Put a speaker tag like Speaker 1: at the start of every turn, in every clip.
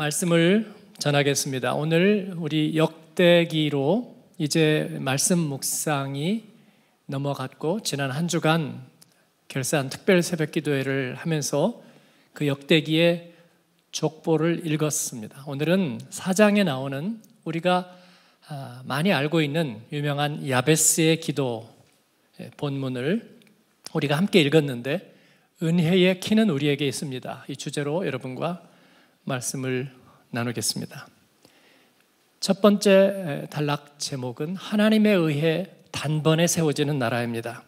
Speaker 1: 말씀을 전하겠습니다. 오늘 우리 역대기로 이제 말씀 묵상이 넘어갔고 지난 한 주간 결산 특별 새벽 기도회를 하면서 그 역대기의 족보를 읽었습니다. 오늘은 4장에 나오는 우리가 많이 알고 있는 유명한 야베스의 기도 본문을 우리가 함께 읽었는데 은혜의 키는 우리에게 있습니다. 이 주제로 여러분과 말씀을 나누겠습니다. 첫 번째 단락 제목은 하나님에 의해 단번에 세워지는 나라입니다.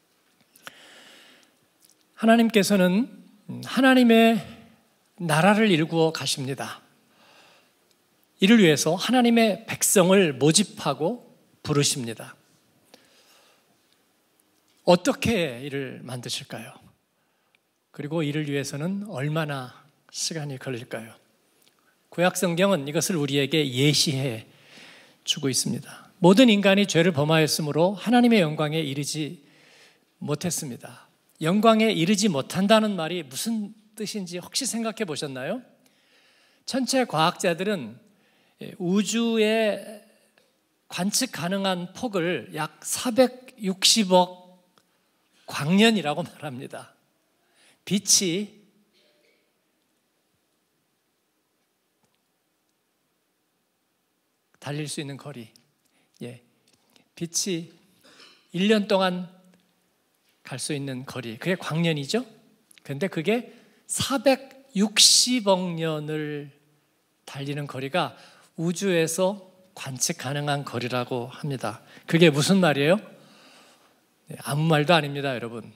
Speaker 1: 하나님께서는 하나님의 나라를 일구어 가십니다. 이를 위해서 하나님의 백성을 모집하고 부르십니다. 어떻게 이를 만드실까요? 그리고 이를 위해서는 얼마나 시간이 걸릴까요? 구약 성경은 이것을 우리에게 예시해 주고 있습니다. 모든 인간이 죄를 범하였으므로 하나님의 영광에 이르지 못했습니다. 영광에 이르지 못한다는 말이 무슨 뜻인지 혹시 생각해 보셨나요? 천체 과학자들은 우주의 관측 가능한 폭을 약 460억 광년이라고 말합니다. 빛이 달릴 수 있는 거리, 빛이 1년 동안 갈 수 있는 거리, 그게 광년이죠. 그런데 그게 460억 년을 달리는 거리가 우주에서 관측 가능한 거리라고 합니다. 그게 무슨 말이에요? 아무 말도 아닙니다, 여러분.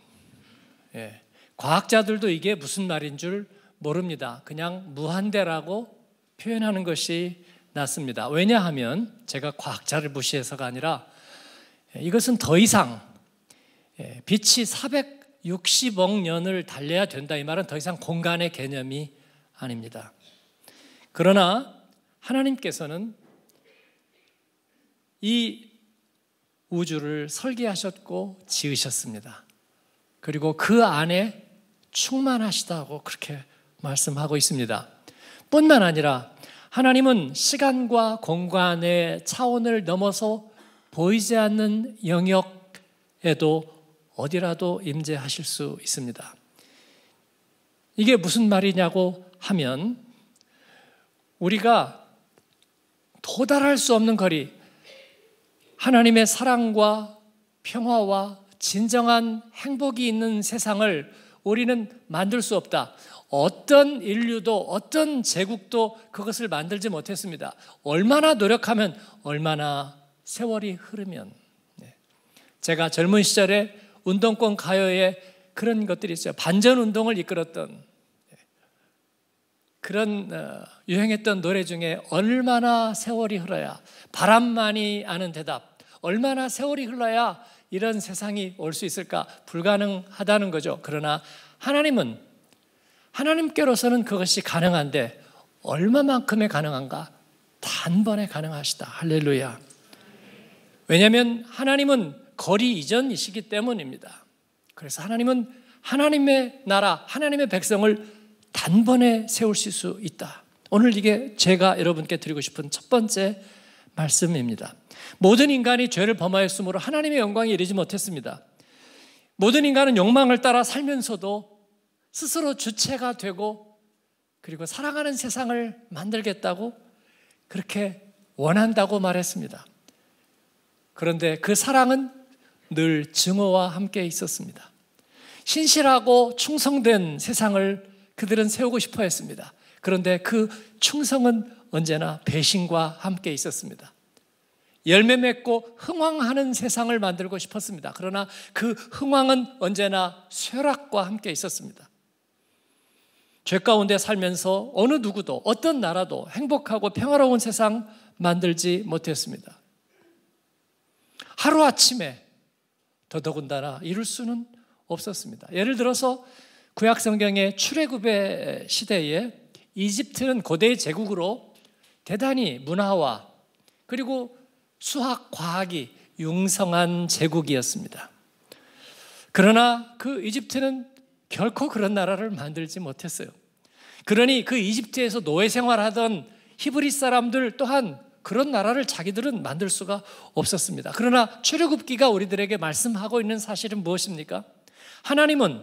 Speaker 1: 과학자들도 이게 무슨 말인 줄 모릅니다. 그냥 무한대라고 표현하는 것이 낫습니다. 왜냐하면 제가 과학자를 무시해서가 아니라 이것은 더 이상 빛이 460억 년을 달려야 된다, 이 말은 더 이상 공간의 개념이 아닙니다. 그러나 하나님께서는 이 우주를 설계하셨고 지으셨습니다. 그리고 그 안에 충만하시다고 그렇게 말씀하고 있습니다. 뿐만 아니라 하나님은 시간과 공간의 차원을 넘어서 보이지 않는 영역에도 어디라도 임재하실 수 있습니다. 이게 무슨 말이냐고 하면 우리가 도달할 수 없는 거리, 하나님의 사랑과 평화와 진정한 행복이 있는 세상을 우리는 만들 수 없다. 어떤 인류도 어떤 제국도 그것을 만들지 못했습니다. 얼마나 노력하면, 얼마나 세월이 흐르면. 제가 젊은 시절에 운동권 가요에 그런 것들이 있어요. 반전운동을 이끌었던 그런 유행했던 노래 중에 얼마나 세월이 흘러야, 바람만이 아는 대답, 얼마나 세월이 흘러야 이런 세상이 올 수 있을까? 불가능하다는 거죠. 그러나 하나님께로서는 그것이 가능한데 얼마만큼의 가능한가? 단번에 가능하시다. 할렐루야. 왜냐하면 하나님은 거리 이전이시기 때문입니다. 그래서 하나님은 하나님의 나라, 하나님의 백성을 단번에 세우실 수 있다. 오늘 이게 제가 여러분께 드리고 싶은 첫 번째 말씀입니다. 모든 인간이 죄를 범하였으므로 하나님의 영광에 이르지 못했습니다. 모든 인간은 욕망을 따라 살면서도 스스로 주체가 되고 그리고 사랑하는 세상을 만들겠다고 그렇게 원한다고 말했습니다. 그런데 그 사랑은 늘 증오와 함께 있었습니다. 신실하고 충성된 세상을 그들은 세우고 싶어 했습니다. 그런데 그 충성은 언제나 배신과 함께 있었습니다. 열매 맺고 흥왕하는 세상을 만들고 싶었습니다. 그러나 그 흥왕은 언제나 쇠락과 함께 있었습니다. 죄 가운데 살면서 어느 누구도 어떤 나라도 행복하고 평화로운 세상 만들지 못했습니다. 하루아침에 더더군다나 이룰 수는 없었습니다. 예를 들어서 구약 성경의 출애굽의 시대에 이집트는 고대의 제국으로 대단히 문화와 그리고 수학, 과학이 융성한 제국이었습니다. 그러나 그 이집트는 결코 그런 나라를 만들지 못했어요. 그러니 그 이집트에서 노예 생활하던 히브리 사람들 또한 그런 나라를 자기들은 만들 수가 없었습니다. 그러나 출애굽기가 우리들에게 말씀하고 있는 사실은 무엇입니까? 하나님은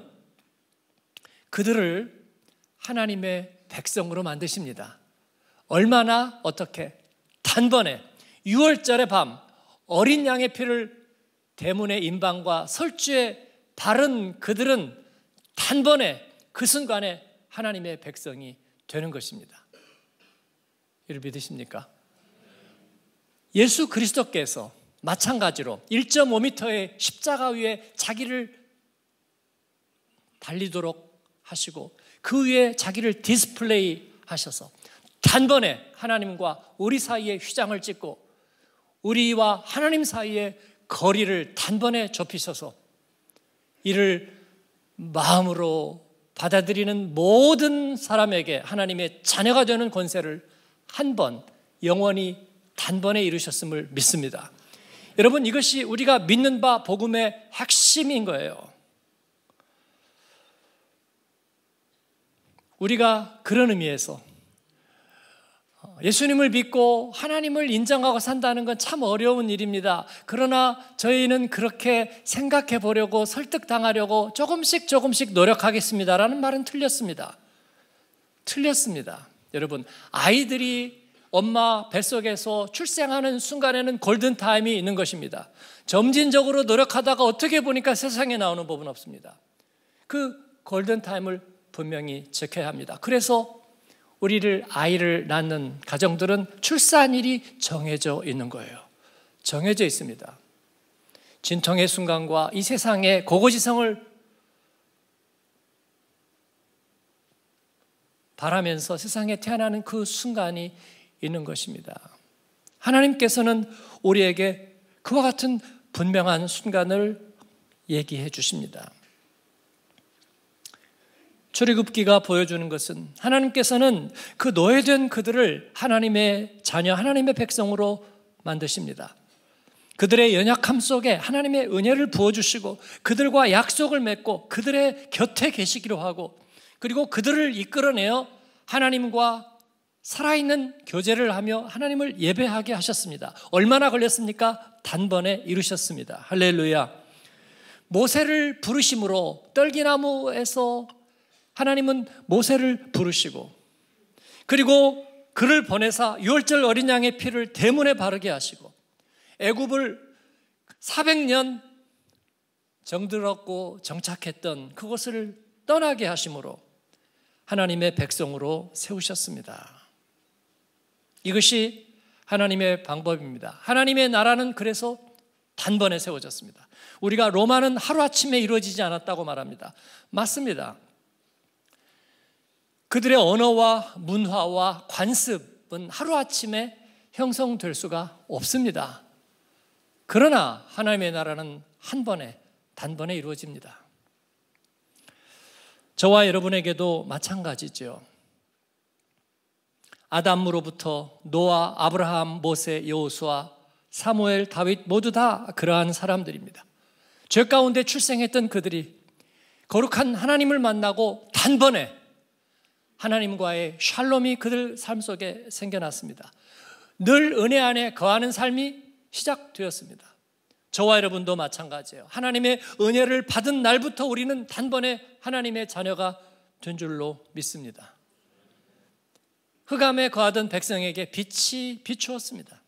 Speaker 1: 그들을 하나님의 백성으로 만드십니다. 얼마나 어떻게? 단번에 6월절의 밤 어린 양의 피를 대문의 임방과 설주에 바른 그들은 단번에 그 순간에 하나님의 백성이 되는 것입니다. 이를 믿으십니까? 예수 그리스도께서 마찬가지로 1.5m의 십자가 위에 자기를 달리도록 하시고 그 위에 자기를 디스플레이 하셔서 단번에 하나님과 우리 사이에 휘장을 찍고 우리와 하나님 사이에 거리를 단번에 좁히셔서 이를 마음으로 받아들이는 모든 사람에게 하나님의 자녀가 되는 권세를 한 번 영원히 단번에 이루셨음을 믿습니다. 여러분, 이것이 우리가 믿는 바 복음의 핵심인 거예요. 우리가 그런 의미에서 예수님을 믿고 하나님을 인정하고 산다는 건 참 어려운 일입니다. 그러나 저희는 그렇게 생각해 보려고 설득당하려고 조금씩 노력하겠습니다라는 말은 틀렸습니다. 여러분, 아이들이 엄마 뱃속에서 출생하는 순간에는 골든타임이 있는 것입니다. 점진적으로 노력하다가 어떻게 보니까 세상에 나오는 법은 없습니다. 그 골든타임을 분명히 지켜야 합니다. 그래서 아이를 낳는 가정들은 출산일이 정해져 있는 거예요. 정해져 있습니다. 진통의 순간과 이 세상의 고고지성을 바라면서 세상에 태어나는 그 순간이 있는 것입니다. 하나님께서는 우리에게 그와 같은 분명한 순간을 얘기해 주십니다. 출애굽기가 보여주는 것은 하나님께서는 그 노예된 그들을 하나님의 자녀, 하나님의 백성으로 만드십니다. 그들의 연약함 속에 하나님의 은혜를 부어주시고 그들과 약속을 맺고 그들의 곁에 계시기로 하고 그리고 그들을 이끌어내어 하나님과 살아있는 교제를 하며 하나님을 예배하게 하셨습니다. 얼마나 걸렸습니까? 단번에 이루셨습니다. 할렐루야. 모세를 부르심으로 떨기나무에서 하나님은 모세를 부르시고 그리고 그를 보내사 유월절 어린 양의 피를 대문에 바르게 하시고 애굽을 400년 정들었고 정착했던 그곳을 떠나게 하심으로 하나님의 백성으로 세우셨습니다. 이것이 하나님의 방법입니다. 하나님의 나라는 그래서 단번에 세워졌습니다. 우리가 로마는 하루아침에 이루어지지 않았다고 말합니다. 맞습니다. 그들의 언어와 문화와 관습은 하루아침에 형성될 수가 없습니다. 그러나 하나님의 나라는 한 번에 단번에 이루어집니다. 저와 여러분에게도 마찬가지죠. 아담으로부터 노아, 아브라함, 모세, 여호수아, 사무엘, 다윗 모두 다 그러한 사람들입니다. 죄 가운데 출생했던 그들이 거룩한 하나님을 만나고 단번에 하나님과의 샬롬이 그들 삶 속에 생겨났습니다. 늘 은혜 안에 거하는 삶이 시작되었습니다. 저와 여러분도 마찬가지예요. 하나님의 은혜를 받은 날부터 우리는 단번에 하나님의 자녀가 된 줄로 믿습니다. 흑암에 거하던 백성에게 빛이 비추었습니다.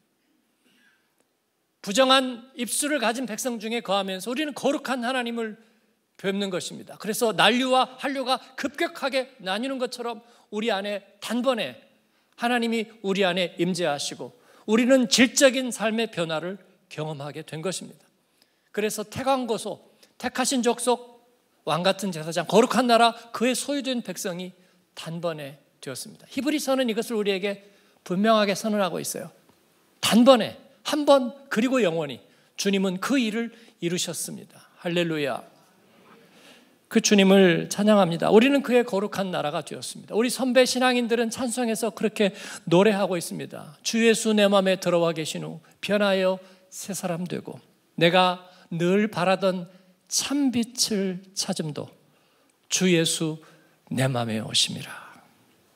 Speaker 1: 부정한 입술을 가진 백성 중에 거하면서 우리는 거룩한 하나님을 뵙는 것입니다. 그래서 난류와 한류가 급격하게 나뉘는 것처럼 우리 안에 단번에 하나님이 우리 안에 임재하시고 우리는 질적인 삶의 변화를 경험하게 된 것입니다. 그래서 택왕고소, 택하신 족속, 왕같은 제사장, 거룩한 나라, 그의 소유된 백성이 단번에 되었습니다. 히브리서는 이것을 우리에게 분명하게 선언하고 있어요. 단번에, 한 번, 그리고 영원히 주님은 그 일을 이루셨습니다. 할렐루야. 그 주님을 찬양합니다. 우리는 그의 거룩한 나라가 되었습니다. 우리 선배 신앙인들은 찬송에서 그렇게 노래하고 있습니다. 주 예수 내 맘에 들어와 계신 후 변하여 새 사람 되고 내가 늘 바라던 참빛을 찾음도 주 예수 내 맘에 오심이라.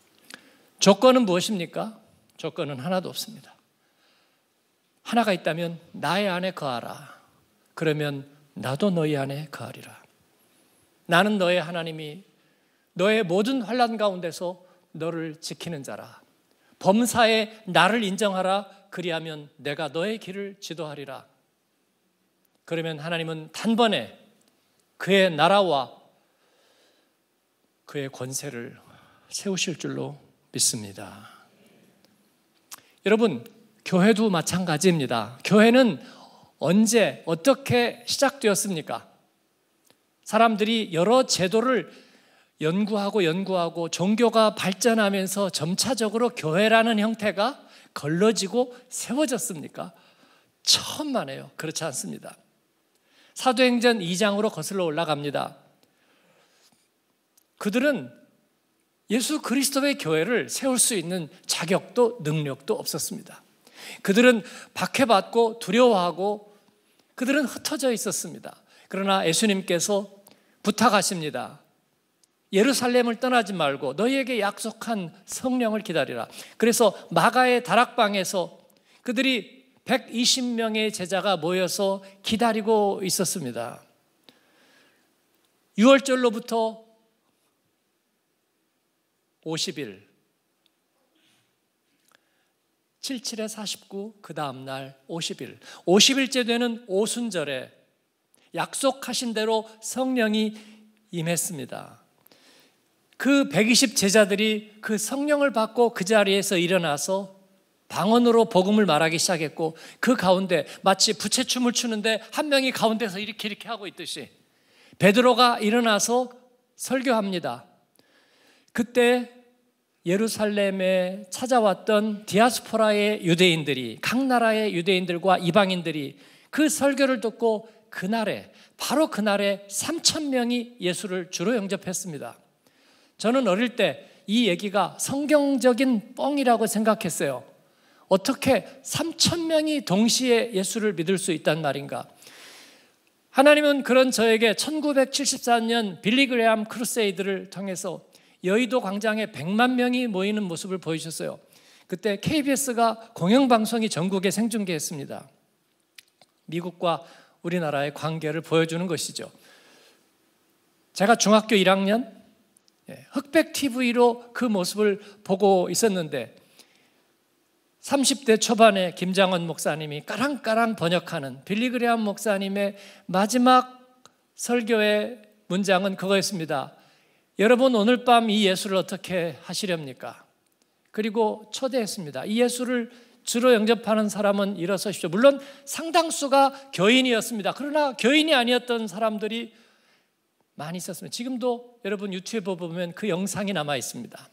Speaker 1: 조건은 무엇입니까? 조건은 하나도 없습니다. 하나가 있다면 나의 안에 거하라. 그러면 나도 너희 안에 거하리라. 나는 너의 하나님이 너의 모든 환난 가운데서 너를 지키는 자라. 범사에 나를 인정하라. 그리하면 내가 너의 길을 지도하리라. 그러면 하나님은 단번에 그의 나라와 그의 권세를 세우실 줄로 믿습니다. 여러분, 교회도 마찬가지입니다. 교회는 언제 어떻게 시작되었습니까? 사람들이 여러 제도를 연구하고 종교가 발전하면서 점차적으로 교회라는 형태가 걸러지고 세워졌습니까? 처음 만해요. 그렇지 않습니다. 사도행전 2장으로 거슬러 올라갑니다. 그들은 예수 그리스도의 교회를 세울 수 있는 자격도 능력도 없었습니다. 그들은 박해받고 두려워하고 그들은 흩어져 있었습니다. 그러나 예수님께서 부탁하십니다. 예루살렘을 떠나지 말고 너희에게 약속한 성령을 기다리라. 그래서 마가의 다락방에서 그들이 120명의 제자가 모여서 기다리고 있었습니다. 6월절로부터 50일, 77에 49, 그 다음날 50일, 50일째 되는 오순절에 약속하신 대로 성령이 임했습니다. 그 120 제자들이 그 성령을 받고 그 자리에서 일어나서 방언으로 복음을 말하기 시작했고, 그 가운데 마치 부채춤을 추는데 한 명이 가운데서 이렇게 하고 있듯이 베드로가 일어나서 설교합니다. 그때 예루살렘에 찾아왔던 디아스포라의 유대인들이, 각 나라의 유대인들과 이방인들이 그 설교를 듣고 바로 그날에 3,000명이 예수를 주로 영접했습니다. 저는 어릴 때 이 얘기가 성경적인 뻥이라고 생각했어요. 어떻게 3,000명이 동시에 예수를 믿을 수 있단 말인가? 하나님은 그런 저에게 1974년 빌리그레암 크루세이드를 통해서 여의도 광장에 100만 명이 모이는 모습을 보여주셨어요. 그때 KBS가 공영방송이 전국에 생중계했습니다. 미국과 우리나라의 관계를 보여주는 것이죠. 제가 중학교 1학년 흑백 TV로 그 모습을 보고 있었는데 30대 초반에 김장원 목사님이 까랑까랑 번역하는 빌리그레암 목사님의 마지막 설교의 문장은 그거였습니다. 여러분, 오늘 밤 이 예수를 어떻게 하시렵니까? 그리고 초대했습니다. 이 예수를 주로 영접하는 사람은 일어서십시오. 물론 상당수가 교인이었습니다. 그러나 교인이 아니었던 사람들이 많이 있었습니다. 지금도 여러분 유튜브에 보면 그 영상이 남아 있습니다.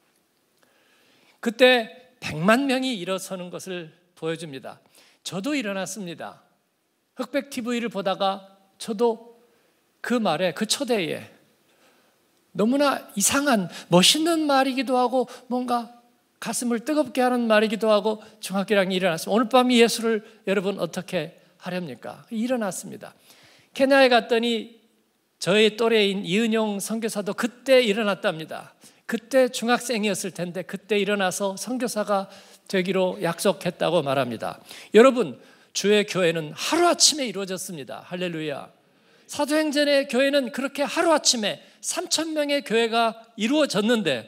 Speaker 1: 그때 100만 명이 일어서는 것을 보여줍니다. 저도 일어났습니다. 흑백 TV를 보다가 저도 그 말에, 그 초대에 너무나 이상한 멋있는 말이기도 하고 뭔가 가슴을 뜨겁게 하는 말이기도 하고 중학교 1학년이 일어났습니다. 오늘 밤 예수를 여러분 어떻게 하렵니까? 일어났습니다. 케냐에 갔더니 저의 또래인 이은용 선교사도 그때 일어났답니다. 그때 중학생이었을 텐데 그때 일어나서 선교사가 되기로 약속했다고 말합니다. 여러분, 주의 교회는 하루아침에 이루어졌습니다. 할렐루야. 사도행전의 교회는 그렇게 하루아침에 3,000명의 교회가 이루어졌는데,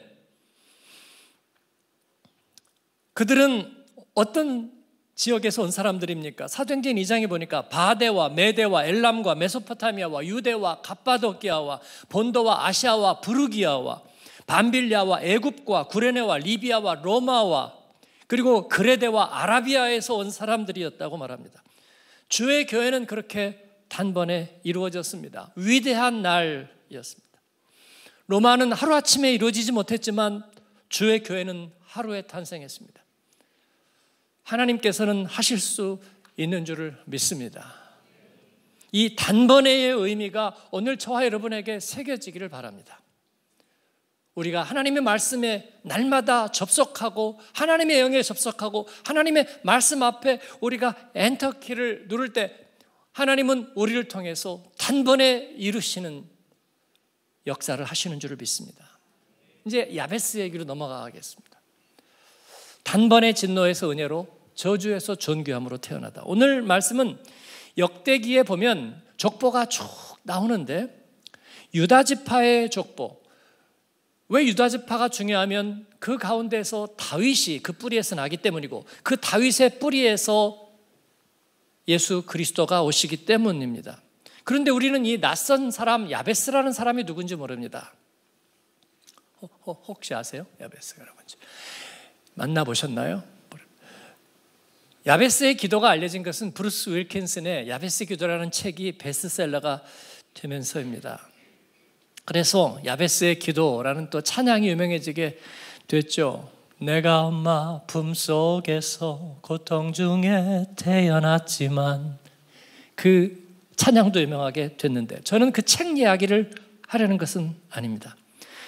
Speaker 1: 그들은 어떤 지역에서 온 사람들입니까? 사도행전 2장에 보니까 바데와 메데와 엘람과 메소포타미아와 유대와 갑바도기아와 본도와 아시아와 부르기아와 밤빌리아와 애굽과 구레네와 리비아와 로마와 그리고 그레데와 아라비아에서 온 사람들이었다고 말합니다. 주의 교회는 그렇게 단번에 이루어졌습니다. 위대한 날이었습니다. 로마는 하루아침에 이루어지지 못했지만 주의 교회는 하루에 탄생했습니다. 하나님께서는 하실 수 있는 줄을 믿습니다. 이 단번에의 의미가 오늘 저와 여러분에게 새겨지기를 바랍니다. 우리가 하나님의 말씀에 날마다 접속하고 하나님의 영에 접속하고 하나님의 말씀 앞에 우리가 엔터키를 누를 때 하나님은 우리를 통해서 단번에 이루시는 역사를 하시는 줄을 믿습니다. 이제 야베스 얘기로 넘어가겠습니다. 단번에 진노에서 은혜로, 저주에서 존귀함으로 태어나다. 오늘 말씀은 역대기에 보면 족보가 쭉 나오는데 유다지파의 족보. 왜 유다지파가 중요하면 그 가운데서 다윗이 그 뿌리에서 나기 때문이고 그 다윗의 뿌리에서 예수 그리스도가 오시기 때문입니다. 그런데 우리는 이 낯선 사람 야베스라는 사람이 누군지 모릅니다. 혹시 아세요? 야베스가 누군지 만나보셨나요? 야베스의 기도가 알려진 것은 브루스 윌킨슨의 야베스 기도라는 책이 베스트셀러가 되면서입니다. 그래서 야베스의 기도라는 또 찬양이 유명해지게 됐죠. 내가 엄마 품속에서 고통 중에 태어났지만, 그 찬양도 유명하게 됐는데 저는 그 책 이야기를 하려는 것은 아닙니다.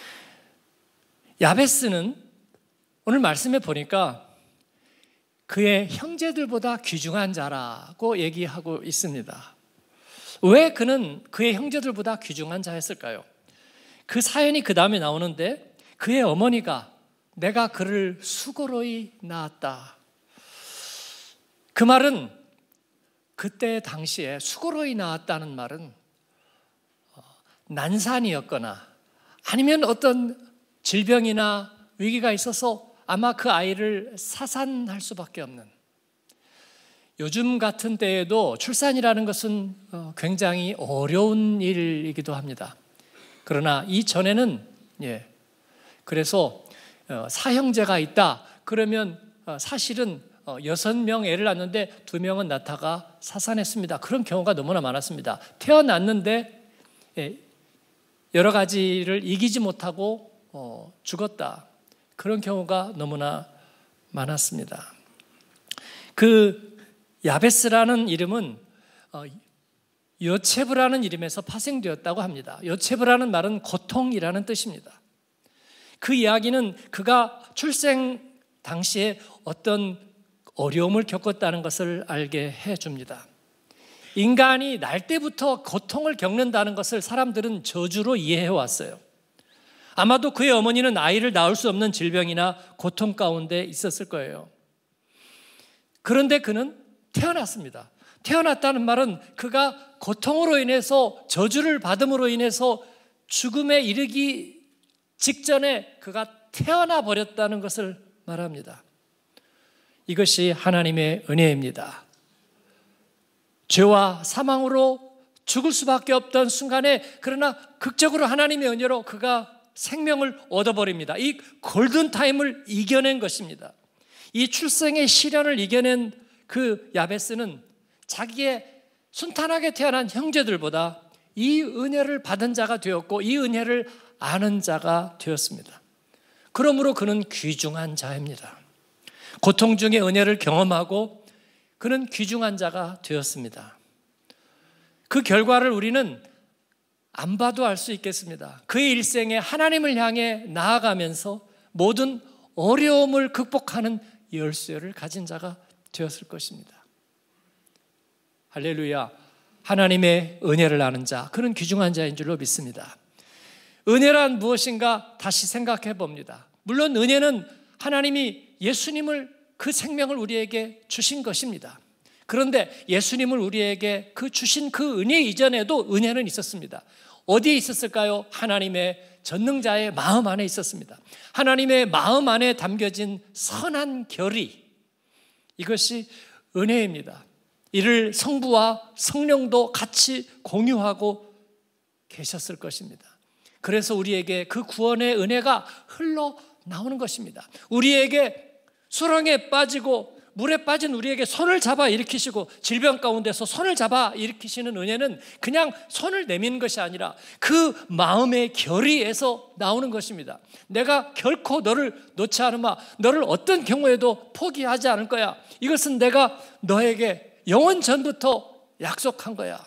Speaker 1: 야베스는 오늘 말씀에 보니까 그의 형제들보다 귀중한 자라고 얘기하고 있습니다. 왜 그는 그의 형제들보다 귀중한 자였을까요? 그 사연이 그 다음에 나오는데 그의 어머니가 내가 그를 수고로이 낳았다. 그 말은 그때 당시에 수고로이 낳았다는 말은 난산이었거나 아니면 어떤 질병이나 위기가 있어서 아마 그 아이를 사산할 수밖에 없는, 요즘 같은 때에도 출산이라는 것은 굉장히 어려운 일이기도 합니다. 그러나 이전에는 그래서 사형제가 있다 그러면 사실은 6명 애를 낳는데 2명은 낳다가 사산했습니다. 그런 경우가 너무나 많았습니다. 태어났는데 여러 가지를 이기지 못하고 죽었다. 그런 경우가 너무나 많았습니다. 그 야베스라는 이름은 여체브라는 이름에서 파생되었다고 합니다. 여체브라는 말은 고통이라는 뜻입니다. 그 이야기는 그가 출생 당시에 어떤 어려움을 겪었다는 것을 알게 해줍니다. 인간이 날 때부터 고통을 겪는다는 것을 사람들은 저주로 이해해왔어요. 아마도 그의 어머니는 아이를 낳을 수 없는 질병이나 고통 가운데 있었을 거예요. 그런데 그는 태어났습니다. 태어났다는 말은 그가 고통으로 인해서 저주를 받음으로 인해서 죽음에 이르기 직전에 그가 태어나 버렸다는 것을 말합니다. 이것이 하나님의 은혜입니다. 죄와 사망으로 죽을 수밖에 없던 순간에 그러나 극적으로 하나님의 은혜로 그가 생명을 얻어버립니다. 이 골든타임을 이겨낸 것입니다. 이 출생의 시련을 이겨낸 그 야베스는 자기의 순탄하게 태어난 형제들보다 이 은혜를 받은 자가 되었고 이 은혜를 아는 자가 되었습니다. 그러므로 그는 귀중한 자입니다. 고통 중에 은혜를 경험하고 그는 귀중한 자가 되었습니다. 그 결과를 우리는 안 봐도 알 수 있겠습니다. 그의 일생에 하나님을 향해 나아가면서 모든 어려움을 극복하는 열쇠를 가진 자가 되었을 것입니다. 할렐루야. 하나님의 은혜를 아는 자, 그는 귀중한 자인 줄로 믿습니다. 은혜란 무엇인가 다시 생각해 봅니다. 물론 은혜는 하나님이 예수님을, 그 생명을 우리에게 주신 것입니다. 그런데 예수님을 우리에게 주신 그 은혜 이전에도 은혜는 있었습니다. 어디에 있었을까요? 하나님의 전능자의 마음 안에 있었습니다. 하나님의 마음 안에 담겨진 선한 결의, 이것이 은혜입니다. 이를 성부와 성령도 같이 공유하고 계셨을 것입니다. 그래서 우리에게 그 구원의 은혜가 흘러나오는 것입니다. 우리에게 수렁에 빠지고 물에 빠진 우리에게 손을 잡아 일으키시고 질병 가운데서 손을 잡아 일으키시는 은혜는 그냥 손을 내미는 것이 아니라 그 마음의 결의에서 나오는 것입니다. 내가 결코 너를 놓지 않으마, 너를 어떤 경우에도 포기하지 않을 거야. 이것은 내가 너에게 영원 전부터 약속한 거야.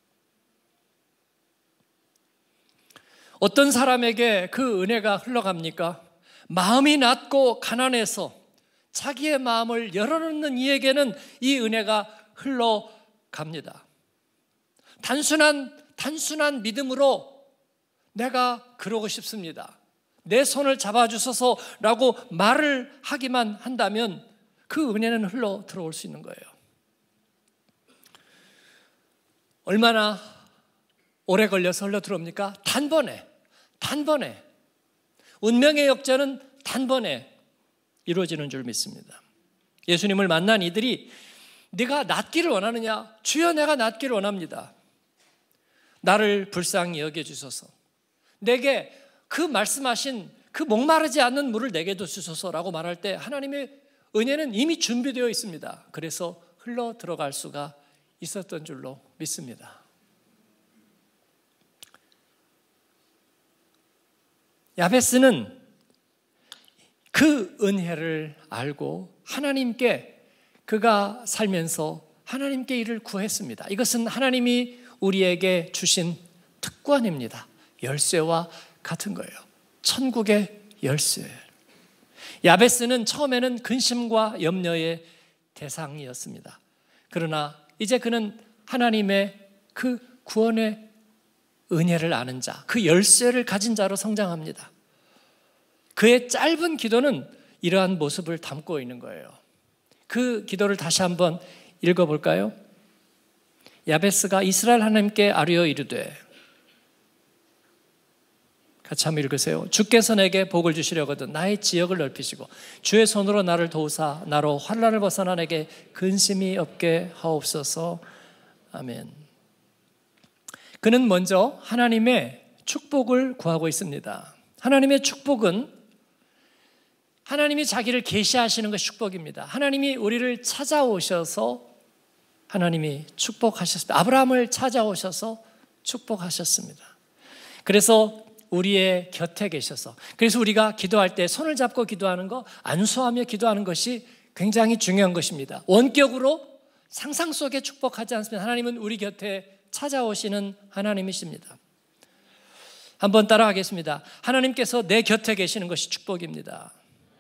Speaker 1: 어떤 사람에게 그 은혜가 흘러갑니까? 마음이 낮고 가난해서 자기의 마음을 열어놓는 이에게는 이 은혜가 흘러갑니다. 단순한 믿음으로 내가 그러고 싶습니다. 내 손을 잡아주소서라고 말을 하기만 한다면 그 은혜는 흘러 들어올 수 있는 거예요. 얼마나 오래 걸려서 흘러 들어옵니까? 단번에. 운명의 역전은 단번에 이루어지는 줄 믿습니다. 예수님을 만난 이들이 네가 낫기를 원하느냐? 주여, 내가 낫기를 원합니다. 나를 불쌍히 여겨주소서. 내게 그 말씀하신 그 목마르지 않는 물을 내게도 주소서라고 말할 때 하나님의 은혜는 이미 준비되어 있습니다. 그래서 흘러 들어갈 수가 있었던 줄로 믿습니다. 야베스는 그 은혜를 알고 하나님께 그가 살면서 하나님께 이를 구했습니다. 이것은 하나님이 우리에게 주신 특권입니다. 열쇠와 같은 거예요. 천국의 열쇠. 야베스는 처음에는 근심과 염려의 대상이었습니다. 그러나 이제 그는 하나님의 그 구원의 은혜를 아는 자, 그 열쇠를 가진 자로 성장합니다. 그의 짧은 기도는 이러한 모습을 담고 있는 거예요. 그 기도를 다시 한번 읽어볼까요? 야베스가 이스라엘 하나님께 아뢰어 이르되, 같이 한번 읽으세요. 주께서 내게 복을 주시려거든 나의 지역을 넓히시고 주의 손으로 나를 도우사 나로 환난을 벗어나 내게 근심이 없게 하옵소서. 아멘. 그는 먼저 하나님의 축복을 구하고 있습니다. 하나님의 축복은 하나님이 자기를 계시하시는 것이 축복입니다. 하나님이 우리를 찾아오셔서 하나님이 축복하셨습니다. 아브라함을 찾아오셔서 축복하셨습니다. 그래서 우리의 곁에 계셔서, 그래서 우리가 기도할 때 손을 잡고 기도하는 거, 안수하며 기도하는 것이 굉장히 중요한 것입니다. 원격으로 상상 속에 축복하지 않습니다. 하나님은 우리 곁에 찾아오시는 하나님이십니다. 한번 따라하겠습니다. 하나님께서 내 곁에 계시는 것이 축복입니다.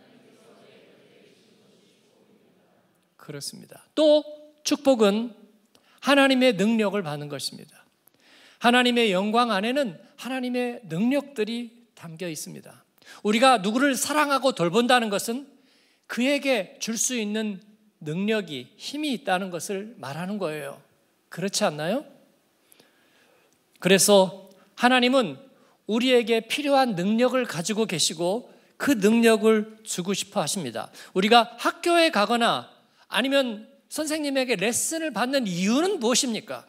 Speaker 1: 그렇습니다. 또 축복은 하나님의 능력을 받는 것입니다. 하나님의 영광 안에는 하나님의 능력들이 담겨 있습니다. 우리가 누구를 사랑하고 돌본다는 것은 그에게 줄 수 있는 능력이, 힘이 있다는 것을 말하는 거예요. 그렇지 않나요? 그래서 하나님은 우리에게 필요한 능력을 가지고 계시고 그 능력을 주고 싶어 하십니다. 우리가 학교에 가거나 아니면 선생님에게 레슨을 받는 이유는 무엇입니까?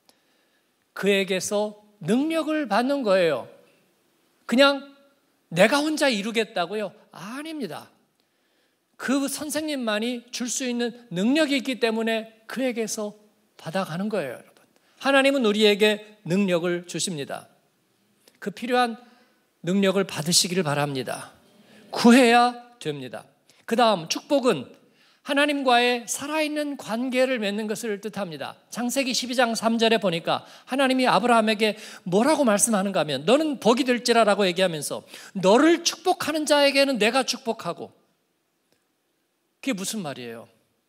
Speaker 1: 그에게서 능력을 받는 거예요. 그냥 내가 혼자 이루겠다고요? 아닙니다. 그 선생님만이 줄 수 있는 능력이 있기 때문에 그에게서 받아가는 거예요, 여러분. 하나님은 우리에게 능력을 주십니다. 그 필요한 능력을 받으시기를 바랍니다. 구해야 됩니다. 그 다음 축복은 하나님과의 살아있는 관계를 맺는 것을 뜻합니다. 창세기 12장 3절에 보니까 하나님이 아브라함에게 뭐라고 말씀하는가 하면 너는 복이 될지라라고 얘기하면서 너를 축복하는 자에게는 내가 축복하고, 그게 무슨 말이에요?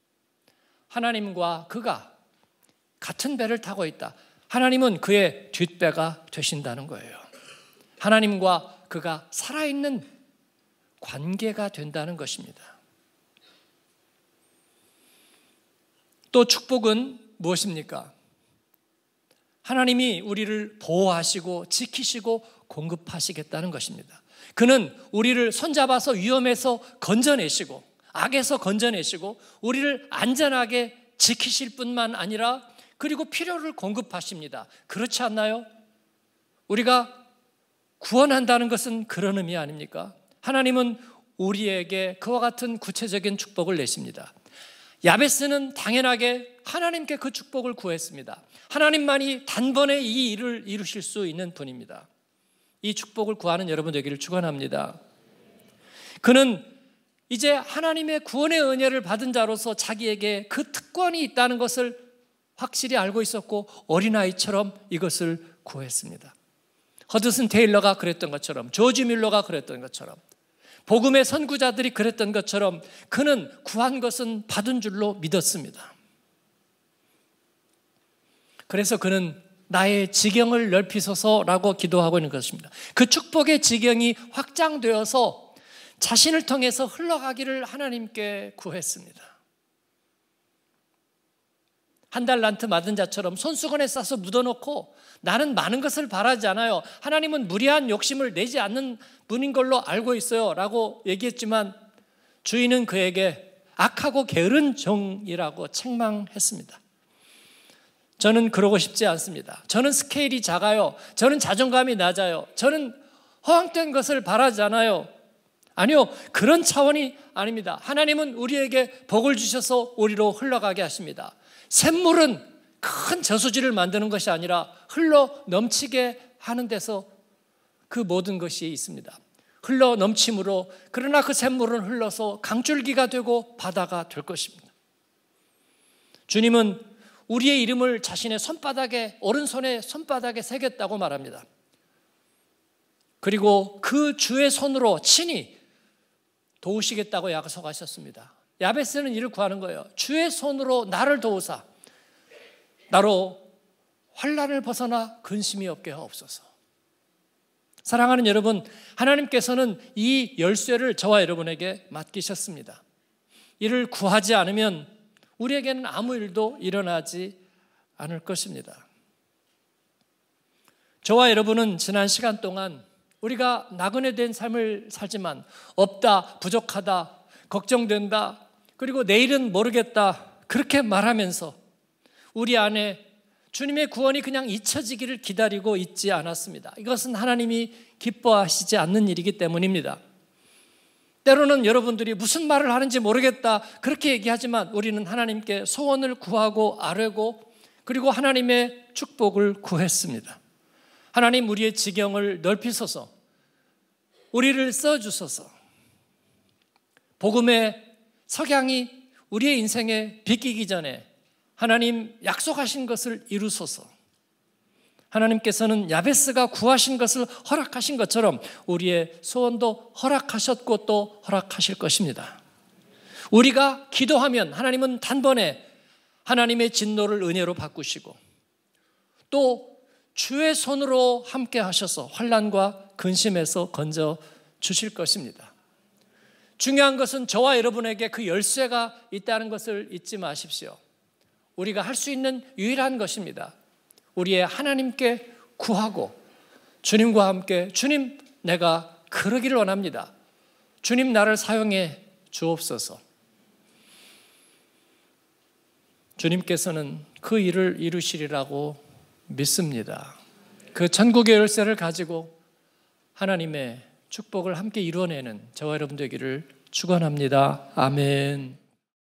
Speaker 1: 하나님과 그가 같은 배를 타고 있다. 하나님은 그의 뒷배가 되신다는 거예요. 하나님과 그가 살아있는 관계가 된다는 것입니다. 또 축복은 무엇입니까? 하나님이 우리를 보호하시고 지키시고 공급하시겠다는 것입니다. 그는 우리를 손잡아서 위험에서 건져내시고 악에서 건져내시고 우리를 안전하게 지키실 뿐만 아니라 그리고 필요를 공급하십니다. 그렇지 않나요? 우리가 구원한다는 것은 그런 의미 아닙니까? 하나님은 우리에게 그와 같은 구체적인 축복을 내십니다. 야베스는 당연하게 하나님께 그 축복을 구했습니다. 하나님만이 단번에 이 일을 이루실 수 있는 분입니다. 이 축복을 구하는 여러분 되기를 축원합니다. 그는 이제 하나님의 구원의 은혜를 받은 자로서 자기에게 그 특권이 있다는 것을 확실히 알고 있었고 어린아이처럼 이것을 구했습니다. 허드슨 테일러가 그랬던 것처럼, 조지 밀러가 그랬던 것처럼, 복음의 선구자들이 그랬던 것처럼 그는 구한 것은 받은 줄로 믿었습니다. 그래서 그는 나의 지경을 넓히소서라고 기도하고 있는 것입니다. 그 축복의 지경이 확장되어서 자신을 통해서 흘러가기를 하나님께 구했습니다. 한 달란트 받은 자처럼 손수건에 싸서 묻어놓고 나는 많은 것을 바라지 않아요. 하나님은 무리한 욕심을 내지 않는 분인 걸로 알고 있어요 라고 얘기했지만 주인은 그에게 악하고 게으른 종이라고 책망했습니다. 저는 그러고 싶지 않습니다. 저는 스케일이 작아요. 저는 자존감이 낮아요. 저는 허황된 것을 바라지 않아요. 아니요, 그런 차원이 아닙니다. 하나님은 우리에게 복을 주셔서 우리로 흘러가게 하십니다. 샘물은 큰 저수지를 만드는 것이 아니라 흘러 넘치게 하는 데서 그 모든 것이 있습니다. 흘러 넘침으로, 그러나 그 샘물은 흘러서 강줄기가 되고 바다가 될 것입니다. 주님은 우리의 이름을 자신의 손바닥에, 오른손의 손바닥에 새겼다고 말합니다. 그리고 그 주의 손으로 친히 도우시겠다고 약속하셨습니다. 야베스는 이를 구하는 거예요. 주의 손으로 나를 도우사 나로 환난을 벗어나 근심이 없게 하옵소서. 사랑하는 여러분, 하나님께서는 이 열쇠를 저와 여러분에게 맡기셨습니다. 이를 구하지 않으면 우리에게는 아무 일도 일어나지 않을 것입니다. 저와 여러분은 지난 시간 동안 우리가 나그네된 삶을 살지만 없다, 부족하다, 걱정된다, 그리고 내일은 모르겠다 그렇게 말하면서 우리 안에 주님의 구원이 그냥 잊혀지기를 기다리고 있지 않았습니다. 이것은 하나님이 기뻐하시지 않는 일이기 때문입니다. 때로는 여러분들이 무슨 말을 하는지 모르겠다 그렇게 얘기하지만 우리는 하나님께 소원을 구하고 아뢰고 그리고 하나님의 축복을 구했습니다. 하나님, 우리의 지경을 넓히소서, 우리를 써주소서, 복음의 석양이 우리의 인생에 비끼기 전에 하나님 약속하신 것을 이루소서. 하나님께서는 야베스가 구하신 것을 허락하신 것처럼 우리의 소원도 허락하셨고 또 허락하실 것입니다. 우리가 기도하면 하나님은 단번에 하나님의 진노를 은혜로 바꾸시고 또 주의 손으로 함께 하셔서 환난과 근심에서 건져 주실 것입니다. 중요한 것은 저와 여러분에게 그 열쇠가 있다는 것을 잊지 마십시오. 우리가 할 수 있는 유일한 것입니다. 우리의 하나님께 구하고 주님과 함께, 주님, 내가 그러기를 원합니다. 주님, 나를 사용해 주옵소서. 주님께서는 그 일을 이루시리라고 믿습니다. 그 천국의 열쇠를 가지고 하나님의 축복을 함께 이루어내는 저와 여러분 되기를 축원합니다. 아멘.